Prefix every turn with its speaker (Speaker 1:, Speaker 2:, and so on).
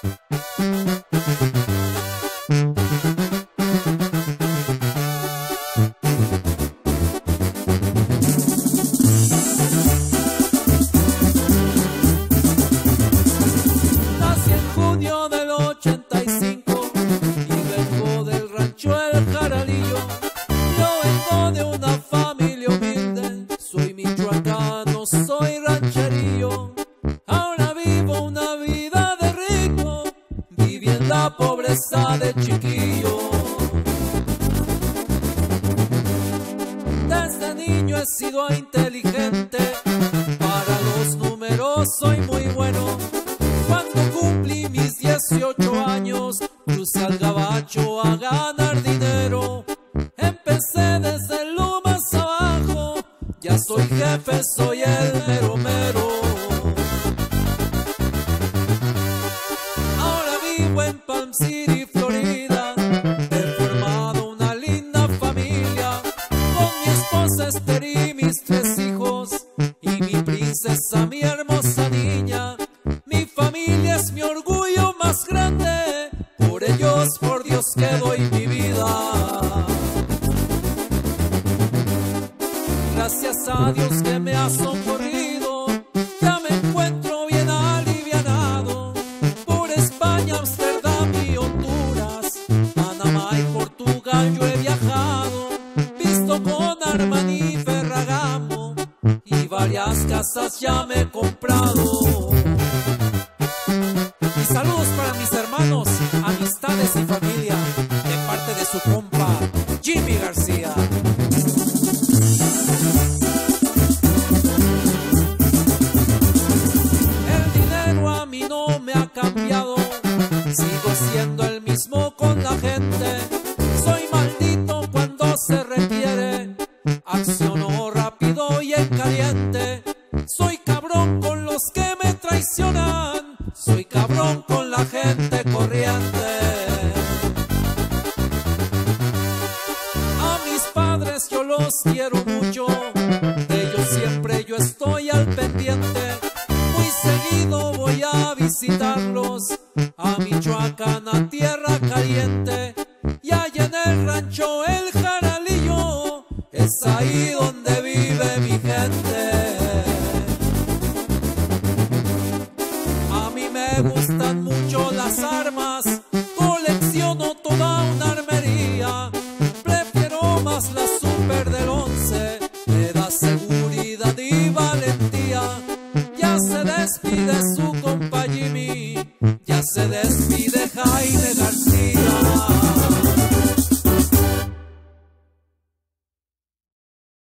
Speaker 1: Nací en junio del 85 y vengo del rancho El Jaralillo. Yo vengo de una familia humilde, soy michoacano, soy rancherillo. Ahora vivo una vida de rico, viví en la pobreza de chiquillo. Desde niño he sido inteligente, para los números soy muy bueno. Cuando cumplí mis 18 años, crucé al gabacho a ganar dinero. Empecé desde lo más abajo, ya soy jefe, soy el mero mero. Ahora vivo en Palm City, Florida, he formado una linda familia, con mi esposa Esther y mis 3 hijos, y mi princesa, mi hermosa niña. Mi familia es mi orgullo más grande, por ellos, por Dios que doy mi vida. Gracias a Dios que me ha socorrido, ya me encuentro bien alivianado. Por España, Amsterdam y Honduras, Panamá y Portugal yo he viajado. Visto con Armani y Ferragamo, y varias casas ya me he comprado. Y saludos para mis hermanos, amistades y familia, de parte de su compa, Jimmy García. El dinero a mí no me ha cambiado, sigo siendo el mismo con la gente. Soy maldito cuando se requiere, acciono rápido y en caliente. Soy cabrón con los que me traicionan, soy cabrón con la gente corriente. A mis padres yo los quiero mucho, de ellos siempre yo estoy al pendiente. Muy seguido voy a visitarlos, a Michoacán, a tierra caliente. Y allá en el rancho El Jaralillo, es ahí donde vive mi gente. Me gustan mucho las armas, colecciono toda una armería. Prefiero más la Super del 11, me da seguridad y valentía. Ya se despide su compa Jimmy, ya se despide Jaime García.